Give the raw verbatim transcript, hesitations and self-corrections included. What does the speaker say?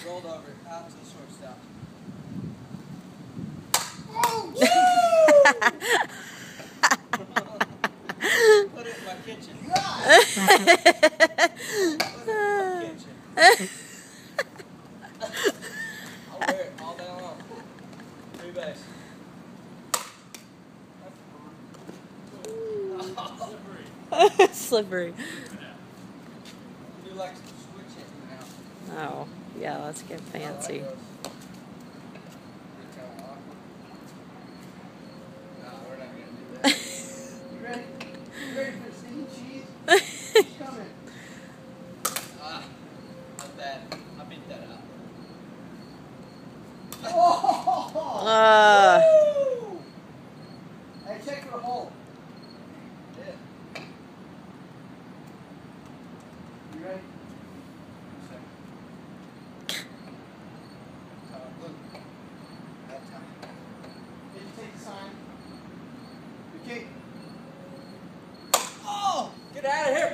Rolled over, out to the shortstop. Oh, Put it in my kitchen. God. Put it in my kitchen. I'll wear it all day long. Three base. Slippery. Slippery. You like to switch it now. Oh, yeah, let's get fancy. Oh, no, we're not going to do that. You ready? You ready for steamed cheese? It's coming. Ah, not bad. I beat that out. Oh! Uh, Woo! Hey, check for the hole. Yeah. You ready? Uh, look. That time. Did you take the sign? You kick. Oh! Get out of here!